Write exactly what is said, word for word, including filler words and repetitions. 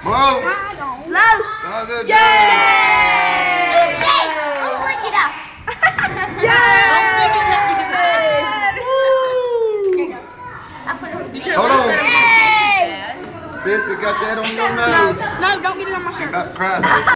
Whoa. Low. Oh, good. Yay! Yay! Oh, look it up. Yay! Hold on. Yay! Sis, you got that on your nose. No, don't get it on my shirt. About to cry.